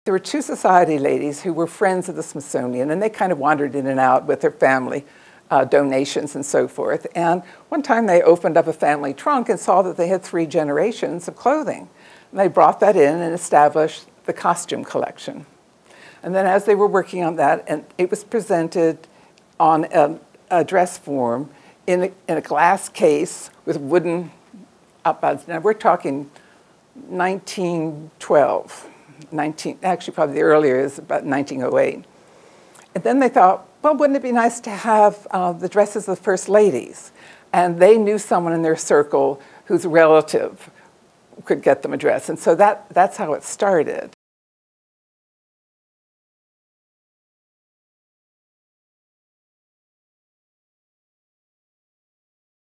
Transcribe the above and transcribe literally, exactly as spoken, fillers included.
there were two society ladies who were friends of the Smithsonian, and they kind of wandered in and out with their family uh, donations and so forth. And one time they opened up a family trunk and saw that they had three generations of clothing. And they brought that in and established the costume collection. And then as they were working on that, and it was presented on a, a dress form in a, in a glass case with wooden upbuds. Now we're talking nineteen twelve. nineteen, actually probably the earlier is about nineteen oh eight. And then they thought, well, wouldn't it be nice to have uh, the dresses of the first ladies? And they knew someone in their circle whose relative could get them a dress. And so that, that's how it started.